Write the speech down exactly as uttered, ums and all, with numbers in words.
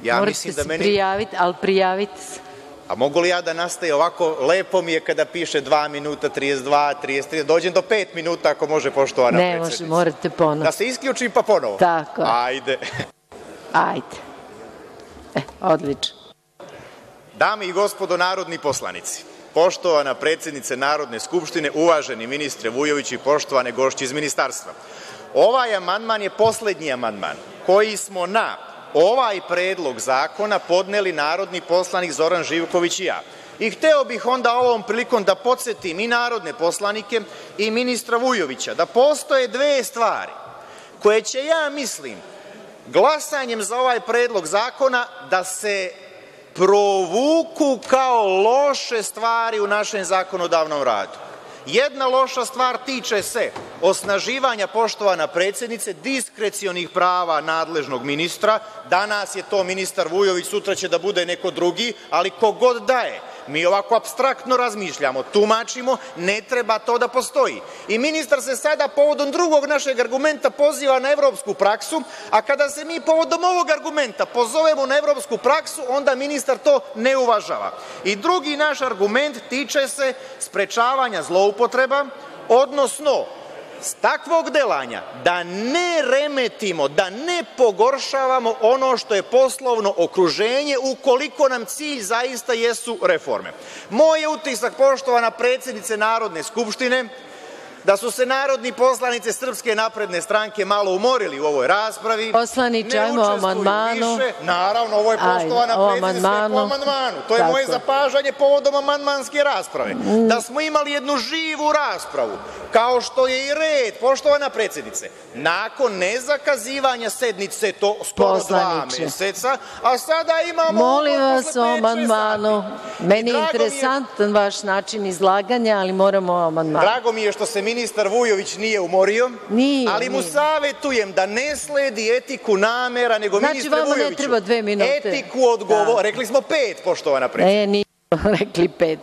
Ja Morate se prijaviti, ali prijavite se. A mogu li ja da nastaje ovako? Lepo mi je kada piše dva minuta, trideset dva, trideset tri, dođem do pet minuta ako može, poštovana predsednica. Ne može, morate ponovo. Da se isključim pa ponovo? Tako je. Ajde. Ajde. E, odlično. Dame i gospodo narodni poslanici, poštovana predsednice Narodne skupštine, uvaženi ministre Vujoviću i poštovane gošće iz ministarstva, ovaj amandman je poslednji amandman koji smo na ovaj predlog zakona podneli narodni poslanik Zoran Živković i ja. I hteo bih onda ovom prilikom da podsetim i narodne poslanike i ministra Vujovića da postoje dve stvari koje će, ja mislim, glasanjem za ovaj predlog zakona da se provuku kao loše stvari u našem zakonodavnom radu. Jedna loša stvar tiče se osnaživanja, poštovana predsednice, diskrecionih prava nadležnog ministra. Danas je to ministar Vujović, sutra će da bude neko drugi, ali ko god da je, mi ovako apstraktno razmišljamo, tumačimo, ne treba to da postoji. I ministar se sada povodom drugog našeg argumenta poziva na evropsku praksu, a kada se mi povodom ovog argumenta pozovemo na evropsku praksu, onda ministar to ne uvažava. I drugi naš argument tiče se sprečavanja zloupotreba, odnosno s takvog delanja da ne remetimo, da ne pogoršavamo ono što je poslovno okruženje ukoliko nam cilj zaista jesu reforme. Moj je utisak, poštovana predsednice Narodne skupštine, da su se narodni poslanici Srpske napredne stranke malo umorili u ovoj raspravi. Poslaniče, ajmo o amandmanu. Naravno, ovo je poštovana predsednice po amandmanu. To je moje zapažanje povodom amandmanske rasprave. Da smo imali jednu živu raspravu, kao što je i red, poštovana predsednice, nakon nezakazivanja sednice, to skoro dva meseca, a sada imamo... Molim vas o amandmanu. Meni je interesantan vaš način izlaganja, ali moramo o amandmanu. Drago mi je što se ministar Vujović nije umorio, ali mu savetujem da ne sledi etiku namera, nego ministre Vujoviću. Znači, vama ne treba dve minute. Etiku odgovor, rekli smo pet, poštovana predsednica. Ne, nismo rekli pet.